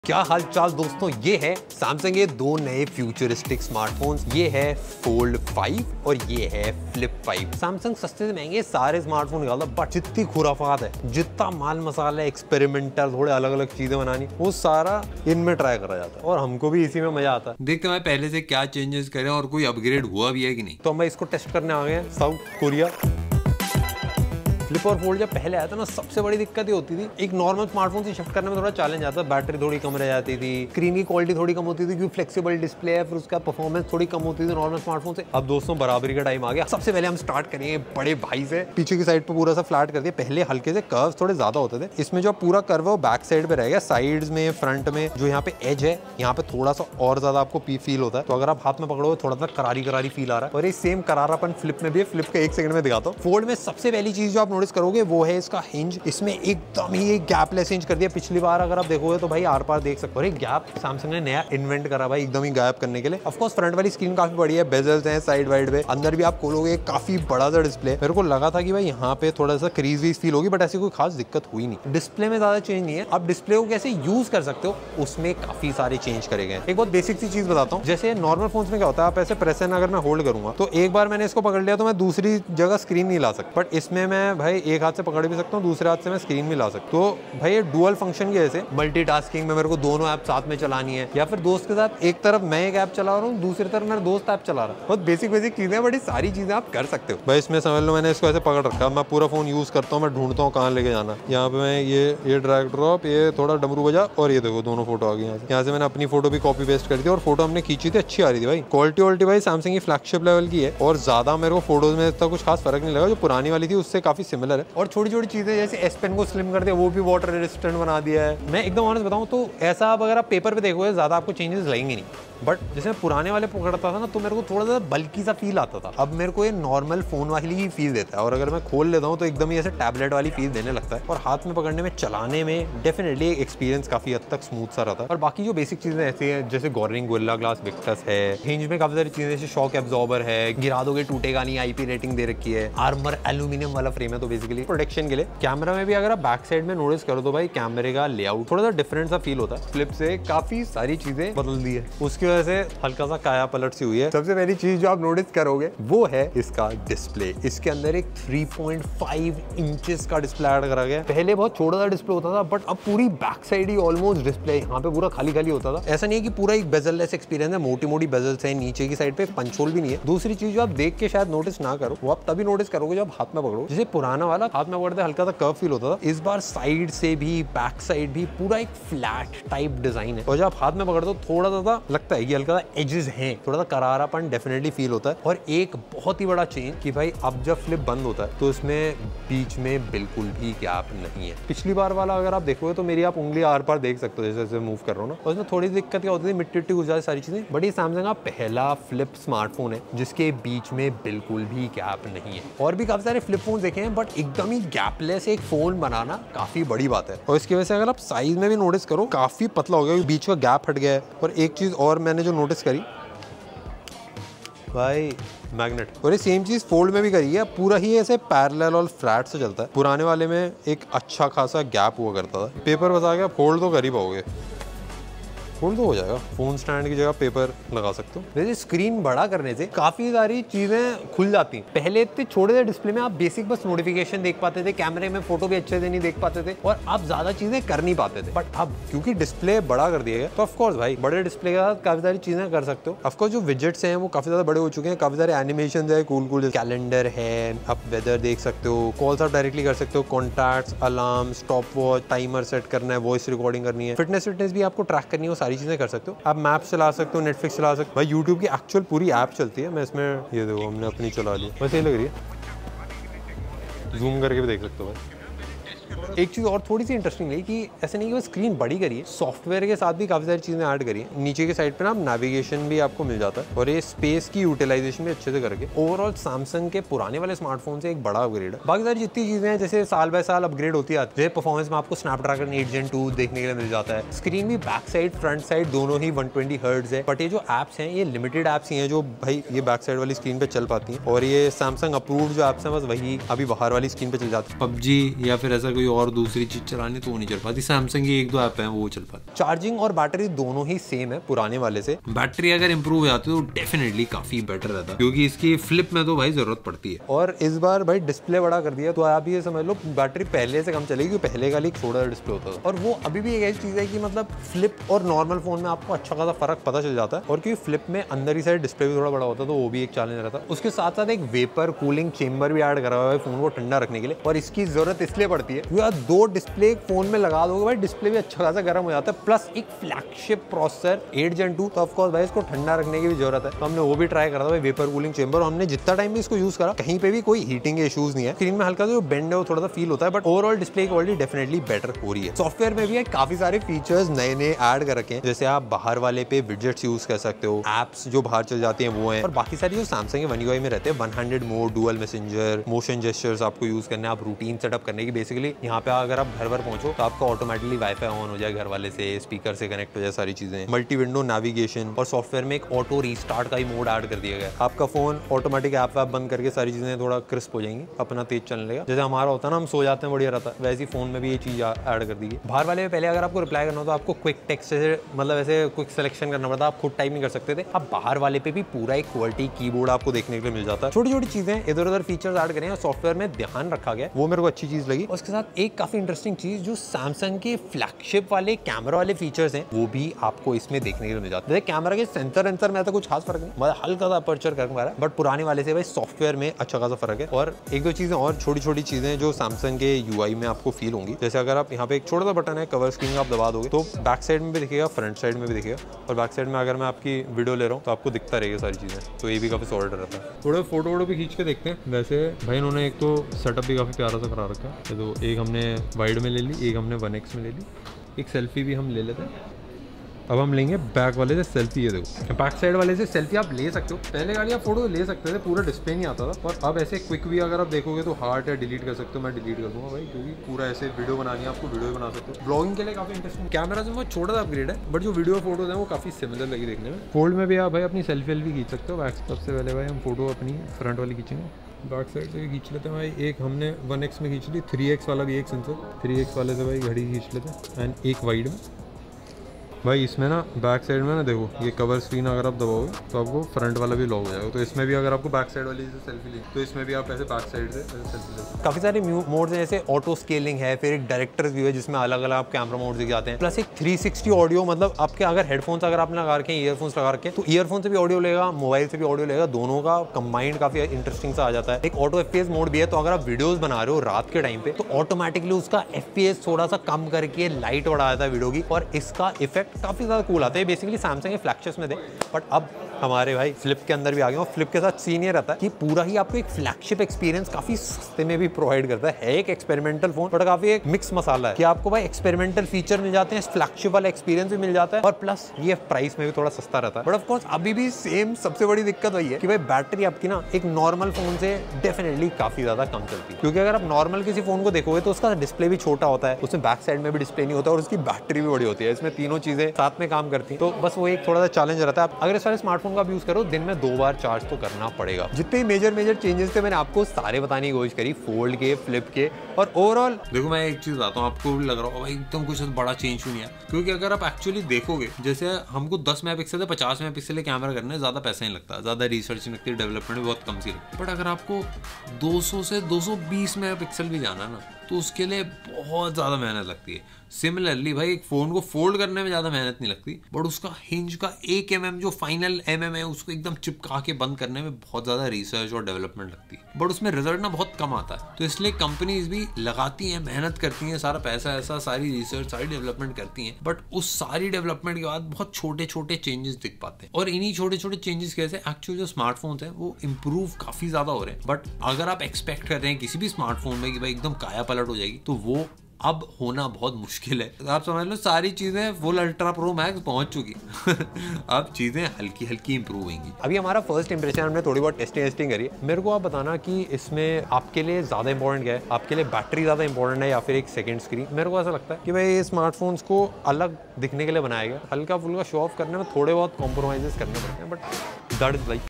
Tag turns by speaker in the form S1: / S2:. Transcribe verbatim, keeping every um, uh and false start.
S1: क्या हाल चाल दोस्तों, ये है सैमसंग के दो नए फ्यूचरिस्टिक स्मार्टफोन्स। ये है फोल्ड फाइव और ये है फ्लिप फाइव। सैमसंग सस्ते से महंगे सारे स्मार्टफोन निकालता, बट जितनी खुराफात है, जितना माल मसाला, एक्सपेरिमेंटल, थोड़े अलग अलग चीजें बनानी, वो सारा इनमें ट्राई करा जाता है और हमको भी इसी में मजा आता है।
S2: देखते हैं पहले से क्या चेंजेस करें और कोई अपग्रेड हुआ भी है कि नहीं।
S1: तो हम इसको टेस्ट करने आ गए हैं साउथ कोरिया। फ्लिप और फोल्ड जब पहले आया था ना, सबसे बड़ी दिक्कत ये होती थी, एक नॉर्मल स्मार्टफोन से शिफ्ट करने में थोड़ा चैलेंज आता है। बैटरी थोड़ी कम रह जाती थी, स्क्रीन की क्वालिटी थोड़ी कम होती थी क्योंकि फ्लेक्सिबल डिस्प्ले है, फिर उसका परफॉर्मेंस थोड़ी कम होती थी नॉर्मल स्मार्टफोन से। अब दोस्तों बराबरी का टाइम आ गया। सबसे पहले हम स्टार्ट करेंगे बड़े भाई से। पीछे की साइड पे पूरा सा फ्लैट कर दिया। पहले हल्के से कर्व्स थोड़े ज्यादा होते थे, इसमें जो पूरा कर्व है वो बैक साइड पे रह गया। साइड्स में, फ्रंट में जो यहाँ पे एज है, यहाँ पे थोड़ा सा और ज्यादा आपको फील होता है। तो अगर आप हाथ में पकड़ोगे थोड़ा सा करारी करारी फील आ रहा है, और ये सेम करारापन फ्लिप में भी है। फ्लिप का एक सेकंड में दिखाता हूँ। फोल्ड में सबसे पहली चीज जो आप नोटिस करोगे वो है इसका हिंज। इसमें एकदम ही एक गैपलेस हिंज कर दिया। पिछली बार अगर आप देखोगे तो भाई आर पार देख सकते हो। और एक गैप सैमसंग ने नया इन्वेंट करा भाई, एकदम ही गैप करने के लिए। ऑफ कोर्स फ्रंट वाली स्क्रीन काफी बड़ी है, बेजल्स हैं साइड वाइड पे। अंदर भी आप खोलोगे काफी बड़ा सा डिस्प्ले। मेरे को लगा था कि भाई यहाँ पे थोड़ा सा क्रीज वीज फील होगी, बट ऐसी कोई खास दिक्कत हुई नहीं। डिस्प्ले में ज्यादा चेंज नहीं है। आप डिस्प्ले को कैसे यूज कर सकते हो उसमें काफी सारे चेंज करे गए। एक बहुत बेसिक सी चीज बताता हूँ। जैसे नॉर्मल फोन्स में क्या होता है, आप ऐसे प्रेस एंड अगर मैं होल्ड करूंगा तो एक बार मैंने इसको पकड़ लिया तो मैं दूसरी जगह स्क्रीन नहीं ला सकता। बट इसमें मैं भाई एक हाथ से पकड़ भी सकता हूँ, दूसरे हाथ से मैं स्क्रीन भी ला सकता हूं। तो भाई ये डुअल फंक्शन की वजह से मल्टीटास्किंग में मेरे को दोनों ऐप साथ में चलानी है, या फिर दोस्त के साथ एक तरफ मैं एक ऐप चला रहा हूँ, दूसरी तरफ मेरा दोस्त ऐप चला रहा है। बहुत बेसिक बेसिक चीजें, बड़ी सारी चीजें आप कर सकते हो। भाई इसमें समझ लो मैंने इसको ऐसे पकड़ रखा, मैं पूरा फोन यूज करता हूँ, मैं ढूंढता हूँ कहाँ लेके जाना। यहाँ पे मैं ये ये ड्रैग ड्रॉप, ये थोड़ा डमरू बजा, और ये देखो दोनों फोटो आ गई। यहाँ से यहाँ से मैंने अपनी फोटो भी कॉपी पेस्ट कर दी और फोटो हमने खींची थी, अच्छी आ रही थी भाई। क्वालिटी वॉलिटी भाई सैमसंग की फ्लैगशिप लेवल की है, और ज्यादा मेरे को फोटोज में इतना कुछ खास फर्क नहीं लगा। जो पुरानी वाली थी उससे काफी सिमिलर है। और छोटी छोटी चीजें जैसे एस पेन को स्लिम कर दिया, वो भी वाटर रेजिस्टेंट बना दिया है। मैं एकदम ऑनेस्ट बताऊं तो ऐसा अगर आप पेपर पे देखोगे ज्यादा आपको चेंजेस लगेंगे नहीं, बट जैसे पुराने वाले पकड़ता था ना तो मेरे को थोड़ा सा बल्कि सा फील आता था। अब मेरे को ये नॉर्मल फोन वाली ही फील देता है, और अगर मैं खोल लेता हूँ तो एकदम ही ऐसे टैबलेट वाली फील देने लगता है। और हाथ में पकड़ने में, चलाने में डेफिनेटली एक्सपीरियंस काफी हद तक स्मूथ सा रहता है। और बाकी जो बेसिक चीजें ऐसी हैं जैसे गॉर्निंग गोरिल्ला ग्लास विक्टस है, हिंज में काफी सारी चीजें जैसे शॉक एब्जॉर्बर है, गिरा दोगे टूटेगा नहीं, आईपी रेटिंग दे रखी है, आर्मर एल्यूमिनियम वाला फ्रेम है तो बेसिकली प्रोटेक्शन के लिए। कैमरा में भी अगर आप बैक साइड में नोटिस करो तो भाई कैमरे का लेआउट थोड़ा सा डिफरेंट सा फील होता है। फ्लिप से काफी सारी चीजें बदल दी है, उसकी वजह से हल्का काया पलट सी हुई है। सबसे पहली चीज जो आप नोटिस करोगे वो है इसका डिस्प्ले। इसके अंदर एक थ्री पॉइंट फाइव इंचेस का डिस्प्ले ऐड करा गया है। पहले बहुत छोटा सा डिस्प्ले होता था, बट अब पूरी बैक साइड ही ऑलमोस्ट डिस्प्ले, यहाँ पे पूरा खाली खाली होता था। ऐसा नहीं है कि पूरा एक बेजललेस एक्सपीरियंस है, मोटी मोटी बेजल्स है, नीचे की साइड पे पंच होल भी नहीं है। दूसरी चीज जो आप देख के शायद नोटिस ना करो, वो आप तभी नोटिस करोगे जब हाथ में पकड़ो। जैसे पुराना वाला हाथ में पकड़ते हल्का सा कर्व फील होता था, इस बार साइड से भी बैक साइड भी पूरा एक फ्लैट टाइप डिजाइन है। और जब आप हाथ में पकड़ते हो थोड़ा सा लगता है कि हल्का सा एजेस हैं, थोड़ा सा करारापन डेफिनेटली फील होता है। और एक बहुत ही बड़ा चेंज कि भाई अब जब फ्लिप बंद होता है तो इसमें बीच में बिल्कुल भी गैप नहीं है। पिछली बार वाला अगर आप देखोगे तो मेरी आप उंगली आर पार देख सकते हो जैसे जैसे मूव कर रहा हूँ ना, और इसमें थोड़ी दिक्कत क्या होती है, मिट्टी मिट्टी गुजर सारी चीजें। बट ये सैमसंग का पहला फ्लिप स्मार्टफोन है जिसके बीच में बिल्कुल भी गैप नहीं है। और भी काफी सारे फ्लिप फोन देखे हैं, बट एकदम ही गैपलेस एक फोन बनाना काफी बड़ी बात है। और इसकी वजह से अगर आप साइज में भी नोटिस करो काफी पतला हो गया, बीच का गैप हट गया है। और एक चीज और मैंने जो नोटिस करी भाई, मैग्नेट। और ये सेम चीज फोल्ड में भी करी है, पूरा ही ऐसे पैरेलल और फ्लैट से चलता है। पुराने वाले में एक अच्छा खासा गैप हुआ करता था। पेपर बचा के फोल्ड तो कर ही पाओगे, फोल्ड तो हो जाएगा। फोन स्टैंड की जगह पेपर लगा सकते हो। वैसे स्क्रीन बड़ा करने से काफी सारी चीजें खुल जाती हैं। पहले इतने छोटे से डिस्प्ले में आप बेसिक बस नोटिफिकेशन देख पाते थे, कैमरे में फोटो भी अच्छे से नहीं देख पाते थे, और आप ज्यादा चीजें कर नहीं पाते थे। बट अब क्योंकि डिस्प्ले बड़ा कर दिया गया तो ऑफकोर्स भाई बड़े डिस्प्ले के साथ काफी सारी चीजें कर सकते हो। ऑफकोर्स जो विजेट्स हैं वो काफी ज्यादा बड़े हो चुके हैं, काफी सारे एनिमेशन है, कूल कूल कैलेंडर है, आप वेदर देख सकते हो, कॉल्स आप डायरेक्टली कर सकते हो, contacts, alarm, stopwatch, timer set करना है, वॉइस रिकॉर्डिंग करनी है, फिटनेस फिटनेस भी आपको ट्रैक करनी है, वो सारी चीजें कर सकते हो। आप मैप चला सकते हो, नेटफ्लिक्स चला सकते हो। भाई यूट्यूब की एक्चुअल पूरी ऐप चलती है। मैं इसमें ये देखो हमने अपनी चला ली, बस ये लग रही है, जूम करके भी देख सकते हो भाई। एक चीज और थोड़ी सी इंटरेस्टिंग रही कि ऐसे नहीं कि वो स्क्रीन बड़ी करी है, सॉफ्टवेयर के साथ भी काफी सारी चीजें ऐड करी है। नीचे की साइड पे ना नेविगेशन भी आपको मिल जाता है, और ये स्पेस की यूटिलाइजेशन भी अच्छे से करके ओवरऑल सैमसंग के पुराने वाले स्मार्टफोन से एक बड़ा अपग्रेड है। बाकी सारी जितनी चीजें हैं जैसे साल बाय साल अपग्रेड होती है। परफॉर्मेंस में आपको स्नैपड्रैगन एट जेन टू देखने के लिए मिल जाता है। स्क्रीन भी बैक साइड फ्रंट साइड दोनों ही वन ट्वेंटी हर्ट्ज है। बट ये जो एप्स हैं ये लिमिटेड एप्स ही हैं जो भाई ये बैक साइड वाली स्क्रीन पे चल पाती हैं, और ये सैमसंग अप्रूव्ड जो एप्स हैं बस वही अभी बाहर वाली स्क्रीन पे चल जाती है।
S2: पबजी या फिर ऐसा कोई और दूसरी चीज चलानी तो वो नहीं चल पाती। सैमसंग की एक दो ऐप है वो चल पाती।
S1: चार्जिंग और बैटरी दोनों ही सेम है पुराने वाले से।
S2: बैटरी अगर इंप्रूव हो जाती है तो डेफिनेटली काफी बेटर रहता है, क्योंकि इसकी फ्लिप में तो भाई जरूरत पड़ती है।
S1: और इस बार भाई डिस्प्ले बड़ा कर दिया, तो आप ये समझ लो बैटरी पहले से कम चलेगी, क्योंकि पहले का एक छोटा डिस्प्ले होता था। और वो अभी भी एक ऐसी चीज है कि मतलब फ्लिप और नॉर्मल फोन में आपको अच्छा खासा फर्क पता चल जाता है। और क्योंकि फ्लिप में अंदर ही साइड डिस्प्ले भी थोड़ा बड़ा होता है, तो वो भी एक चैलेंज रहता है। उसके साथ साथ एक वेपर कूलिंग चेंबर भी ऐड करा हुआ है फोन को ठंडा रखने के लिए। और इसकी जरूरत इसलिए पड़ती है क्योंकि दो डिस्प्ले फोन में लगा दोगे भाई, डिस्प्ले भी अच्छा खासा गर्म हो जाता है। प्लस एक flagship processor eight gen two, तो ऑफकोर्स भाई इसको ठंडा रखने की भी जरूरत है। तो हमने वो भी ट्राई करा था भाई, वेपर कूलिंग चेंबर। हमने जितना टाइम भी इसको यूज करा, कहीं पे भी कोई हीटिंग के इश्यूज नहीं है। स्क्रीन में हल्का जो बेंड है वो थोड़ा सा फील होता है, but overall display quality definitely better हो रही है। सॉफ्टवेयर में भी काफी सारे फीचर्स नए नए ऐड कर रखे हैं, जैसे आप बाहर वाले पे विजेट्स यूज कर सकते हो, एप्स जो बाहर चल जाती हैं वो हैं, और बाकी सारी जो सैमसंग के वन यूआई में रहते हैं, one handed mode, dual messenger, motion gestures आपको यूज करने, आप रूटीन सेटअप करने की। बेसिकली यहाँ पे अगर आप घर पर पहुंचो तो आपका ऑटोमेटिकली वाईफाई ऑन हो जाए, घर वाले से स्पीकर से कनेक्ट हो जाए, सारी चीजें, मल्टी विंडो नेविगेशन। और सॉफ्टवेयर में एक ऑटो रीस्टार्ट का ही मोड ऐड कर दिया गया। आपका फोन ऑटोमेटिक ऐप वैप बंद करके सारी चीजें थोड़ा क्रिस्प हो जाएंगी, अपना तेज चलने लगेगा। जैसे हमारा होता है ना, हम सो जाते हैं बढ़िया रहता है, वैसे फोन में भी ये चीज ऐड कर दी है। बाहर वाले में पहले अगर आपको रिप्लाई करना हो तो आपको क्विक टेक्स्ट से, मतलब ऐसे क्विक सिलेक्शन करना पड़ता, आप खुद टाइप नहीं कर सकते थे। अब बाहर वाले पे भी पूरा एक क्वालिटी कीबोर्ड आपको देखने के लिए मिल जाता है। छोटी छोटी चीजें इधर उधर फीचर्स ऐड करें, सॉफ्टवेयर में ध्यान रखा गया, वो मेरे को अच्छी चीज लगी। उसके साथ एक काफी इंटरेस्टिंग चीज, जो सैमसंग के फ्लैगशिप वाले कैमरा वाले फीचर्स हैं, वो भी आपको इसमें देखने के लिए मिल जाते हैं। कैमरा के सेंसर वेंसर में तो कुछ खास फर्क नहीं, मतलब हल्का सा अपर्चर कर पा रहा है, बट पुराने वाले से भाई सॉफ्टवेयर में अच्छा खासा फर्क है। और एक दो चीजें और छोटी छोटी चीजें जो सैमसंग के यूआई में आपको फील होंगी, जैसे अगर आप यहाँ पे एक छोटा सा बटन है कवर स्क्रीन आप दबा दोगे तो बैक साइड में भी दिखेगा, फ्रंट साइड में भी दिखेगा। और बैक साइड में अगर मैं आपकी वीडियो ले रहा हूँ तो आपको दिखता रहेगा सारी चीजें, तो ये भी काफी सॉलिड रहता है। थोड़े फोटो वोटो भी खींच के देखते हैं। वैसे भाई इन्होंने एक तो सेटअप भी काफी प्यारा सा करा रखा है, तो एक हमने वाइड में ले ली, एक हमने वन एक्स में ले ली, एक सेल्फी भी हम ले लेते हैं। अब हम लेंगे बैक वाले से सेल्फी। ये देखो बैक साइड वाले से सेल्फी आप ले सकते हो, पहले गाड़ी आप फोटो ले सकते थे, पूरा डिस्प्ले नहीं आता था। और अब ऐसे क्विक भी अगर आप देखोगे तो हार्ट है डिलीट कर सकते हो, मैं डिलीट कर दूंगा भाई, क्योंकि पूरा ऐसे वीडियो बनानी है आपको, वीडियो बना सकते हो। ब्लॉगिंग के लिए काफी इंटरेस्टिंग। कैमरा से बहुत छोटा सा अपग्रेड है, बट जो वीडियो फोटोज हैं वो काफी सिमिलर लगी देखने में। फोल्ड में भी आप भाई अपनी सेल्फी वेल्फी खींच सकते हो। बैक सबसे पहले भाई हम फोटो अपनी फ्रंट वाली खींचेंगे, बैक साइड से भी खींच लेते हैं भाई। एक हमने वन एक्स में खींच ली, थ्री एक्स वाला भी एक सेंसर, थ्री एक्स वाले से भाई घड़ी खींच लेते हैं, एंड एक वाइड में। भाई इसमें ना बैक साइड में ना देखो, ये कवर स्क्रीन अगर आप दबाओगे तो आपको फ्रंट वाला भी लॉक हो जाएगा। तो इसमें भी अगर आपको बैक साइड वाली से सेल्फी ली तो इसमें भी आप ऐसे बैक साइड से सेल्फी ले सकते हो। काफी सारे मोड्स हैं, जैसे ऑटो स्केलिंग है, फिर एक डायरेक्टर्स व्यू है जिसमें अलग अलग आप कैमरा मोड दिख जाते हैं, प्लस एक थ्री सिक्सटी ऑडियो, मतलब आपके अगर हेडफोन्स अगर आपने लगा रखे हैं, ईयरफोन्स लगा रखे हैं, तो ईयरफोन से भी ऑडियो लेगा, मोबाइल से भी ऑडियो लेगा, दोनों का कंबाइंड काफी इंटरेस्टिंग सा आ जाता है। एक ऑटो एफपीएस मोड भी है, तो अगर आप वीडियोस बना रहे हो रात के टाइम पे तो ऑटोमेटिकली उसका एफपीएस थोड़ा सा कम करके लाइट बढ़ा देता है वीडियो की, और इसका इफेक्ट काफी ज्यादा कूल आता है। बेसिकली सैमसंग के फ्लैगशिप्स में थे, बट अब हमारे भाई फ्लिप के अंदर भी आ गए। और फ्लिप के साथ सीन ये रहता है कि पूरा ही आपको एक फ्लैगशिप एक्सपीरियंस काफी सस्ते में भी प्रोवाइड करता है। है एक एक्सपेरिमेंटल फोन, बट काफी एक मिक्स मसाला है कि आपको भाई एक्सपेरिमेंटल फीचर मिल जाते हैं, फ्लैगशिप वाला एक्सपीरियंस भी मिल जाता है, और प्लस ये प्राइस में भी थोड़ा सस्ता रहता है। बट ऑफ कोर्स अभी भी सेम सबसे बड़ी दिक्कत वही है कि भाई बैटरी आपकी ना एक नॉर्मल फोन से डेफिनेटली काफी ज्यादा कम चलती है, क्योंकि अगर आप नॉर्मल किसी फोन को देखोगे तो उसका डिस्प्ले भी छोटा होता है, उसमें बैक साइड में भी डिस्प्ले नहीं होता, और उसकी बैटरी भी बड़ी होती है। इसमें तीनों चीजें साथ में काम करती है, तो बस वो एक थोड़ा सा चैलेंज रहता है। आप अगर इस वाले स्मार्टफोन का यूज करो, दिन में दो बार चार्ज तो करना पड़ेगा। जितने मेजर मेजर चेंजेस थे मैंने आपको सारे बताने की कोशिश करी, फोल्ड के, फ्लिप के, और ओवरऑल
S2: देखो मैं एक चीज बताता हूँ, आपको भी लग रहा होगा भाई एकदम कुछ बड़ा चेंज नहीं है, क्योंकि अगर आप एक्चुअली देखोगे, जैसे हमको दस मेगापिक्सल से पचास मेगापिक्सल कैमरा करने ज्यादा पैसा नहीं लगता, ज्यादा रिसर्च नहीं लगती, डेवलपमेंट भी बहुत कम सी लगती है। बट अगर आपको दो सौ से दो सौ बीस मेगापिक्सल भी जाना ना, तो उसके लिए बहुत ज़्यादा मेहनत लगती है। सिमिलरली भाई एक फ़ोन को फोल्ड करने में ज़्यादा मेहनत नहीं लगती, बट उसका हिंज का एक एम एम जो फाइनल एम एम है उसको एकदम चिपका के बंद करने में बहुत ज़्यादा रिसर्च और डेवलपमेंट लगती है, बट उसमें रिजल्ट ना बहुत कम आता है। तो इसलिए कंपनीज भी लगाती हैं, मेहनत करती हैं, सारा पैसा ऐसा, सारी रिसर्च, सारी डेवलपमेंट करती हैं, बट उस सारी डेवलपमेंट के बाद बहुत छोटे छोटे चेंजेस दिख पाते हैं। और इन्हीं छोटे छोटे चेंजेस की वजह से एक्चुअल जो स्मार्टफोन्स हैं वो इंप्रूव काफ़ी ज़्यादा हो रहे हैं। बट अगर आप एक्सपेक्ट कर रहे हैं किसी भी स्मार्टफोन में कि भाई एकदम काया पलट हो जाएगी, तो वो अब होना बहुत मुश्किल है। आप समझ लो सारी चीजें फुल अल्ट्रा प्रो मैक्स पहुंच चुकी अब चीजें हल्की हल्की इंप्रूव होंगी।
S1: अभी हमारा फर्स्ट इंप्रेशन हमने थोड़ी बहुत टेस्टिंग टेस्टिंग करी। मेरे को आप बताना कि इसमें आपके लिए ज्यादा इंपॉर्टेंट क्या है, आपके लिए बैटरी ज्यादा इंपॉर्टेंट है या फिर एक सेकंड स्क्रीन। मेरे को ऐसा लगता है कि भाई स्मार्टफोन्स को अलग दिखने के लिए बनाया गया, हल्का फुल्का शो ऑफ करने में थोड़े बहुत कॉम्प्रोमाइजेस करने पड़ते हैं, बट दैट इज लाइक